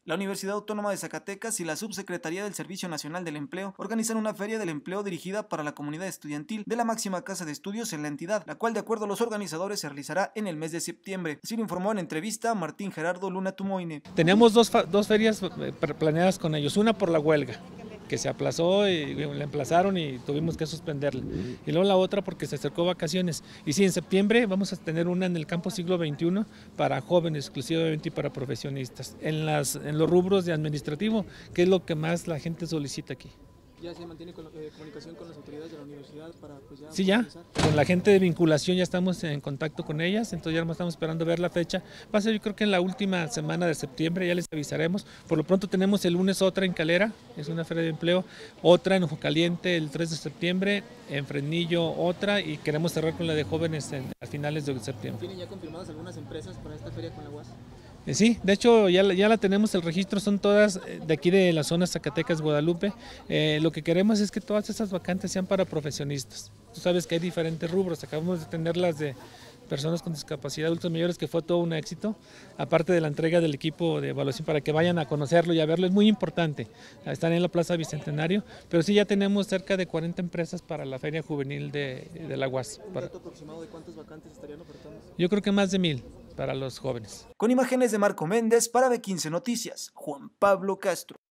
La Universidad Autónoma de Zacatecas y la Subsecretaría del Servicio Nacional del Empleo organizan una feria del empleo dirigida para la comunidad estudiantil de la máxima casa de estudios en la entidad, la cual de acuerdo a los organizadores se realizará en el mes de septiembre. Así lo informó en entrevista Martín Gerardo Luna Tumoine. Teníamos dos ferias planeadas con ellos, una por la huelga, que se aplazó y la emplazaron y tuvimos que suspenderla. Y luego la otra porque se acercó vacaciones. Y sí, en septiembre vamos a tener una en el campo siglo XXI para jóvenes exclusivamente y para profesionistas, en los rubros de administrativo, que es lo que más la gente solicita aquí. ¿Ya se mantiene comunicación con las autoridades de la universidad para pues ya Sí, ya, con la gente de vinculación ya estamos en contacto con ellas, entonces ya estamos esperando ver la fecha. Va a ser yo creo que en la última semana de septiembre, ya les avisaremos. Por lo pronto tenemos el lunes otra en Calera, es una feria de empleo, otra en Ojo Caliente el 3 de septiembre, en Fresnillo otra y queremos cerrar con la de jóvenes a finales de septiembre. ¿Tienen ya confirmadas algunas empresas para esta feria con la UAS? Sí, de hecho ya la tenemos, el registro son todas de aquí de la zona Zacatecas, Guadalupe. Lo que queremos es que todas estas vacantes sean para profesionistas. Tú sabes que hay diferentes rubros, acabamos de tener las de personas con discapacidad, adultos mayores, que fue todo un éxito, aparte de la entrega del equipo de evaluación para que vayan a conocerlo y a verlo, es muy importante. Están en la Plaza Bicentenario, pero sí ya tenemos cerca de 40 empresas para la Feria Juvenil de la UAS. ¿Un dato aproximado de cuántas vacantes estarían ofertando? Yo creo que más de 1000 para los jóvenes. Con imágenes de Marco Méndez para B15 Noticias, Juan Pablo Castro.